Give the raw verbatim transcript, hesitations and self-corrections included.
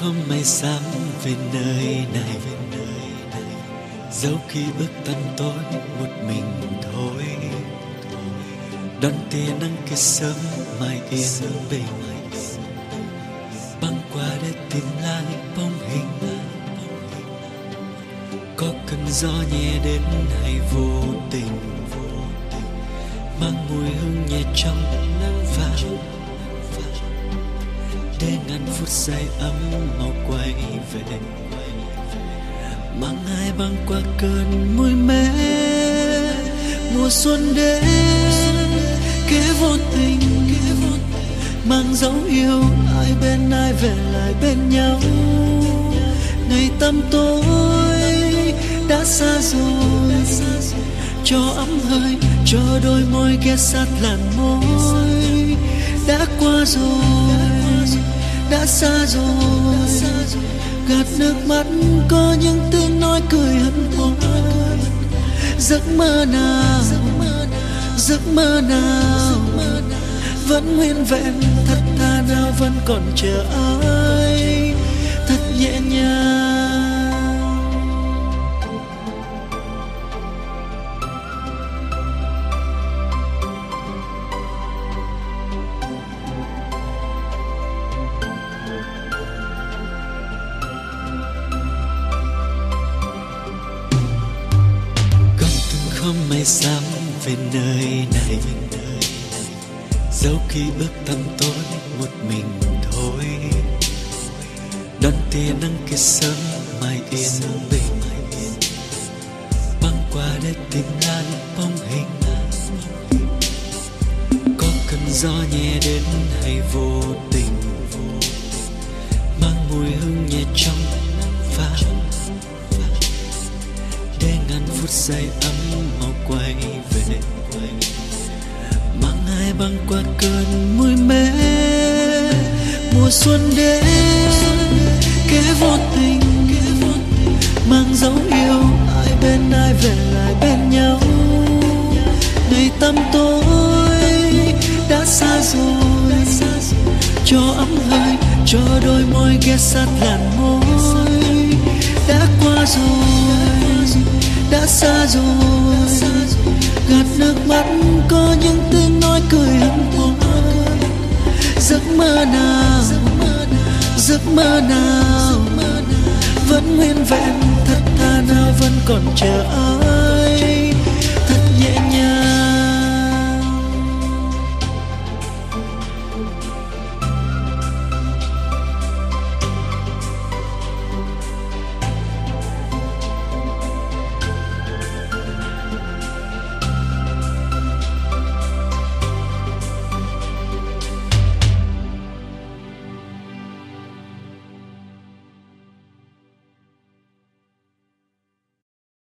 không ai dám về nơi này, dẫu khi bước tăm tối một mình thôi. Đón tia nắng kia sớm mai yên bình, băng qua để tìm lại bóng hình. Có cơn gió nhẹ đến hay vô tình, mang mùi hương nhẹ trong nắng vàng, để ngàn phút giây ấm mau quay về, mang ai băng qua cơn mùi mê. Mùa xuân đến kể vô tình, mang dấu yêu ai bên ai về lại bên nhau. Ngày tăm tối đã xa rồi, cho ấm hơi, cho đôi môi ghé sát làn môi. Đã qua rồi, đã xa rồi, gạt nước mắt có những tiếng nói cười hân hoan. Giấc mơ nào, giấc mơ nào vẫn nguyên vẹn, thật thà nào vẫn còn chờ ai, thật nhẹ nhàng. Không ai dám về nơi này, dẫu khi bước tăm tối một mình thôi. Đón tia nắng kia sớm mai yên bình, băng qua để tìm lại bóng hình. Có cơn gió nhẹ đến hay vô tình, mang mùi hương nhẹ trong nắng vàng, để ngàn phút giây ấm mau quay về, mang ai băng qua cơn mùi mê. Mùa xuân đến kể vô tình, mang dấu yêu ai bên ai về lại bên nhau. Ngày tăm tối đã xa rồi, cho ấm hơi, cho đôi môi ghé sát làn môi. Đã qua rồi, đã xa rồi, gạt nước mắt có những tiếng nói cười hân hoan. Giấc mơ nào, giấc mơ nào vẫn nguyên vẹn, thật thà nào vẫn còn chờ ai.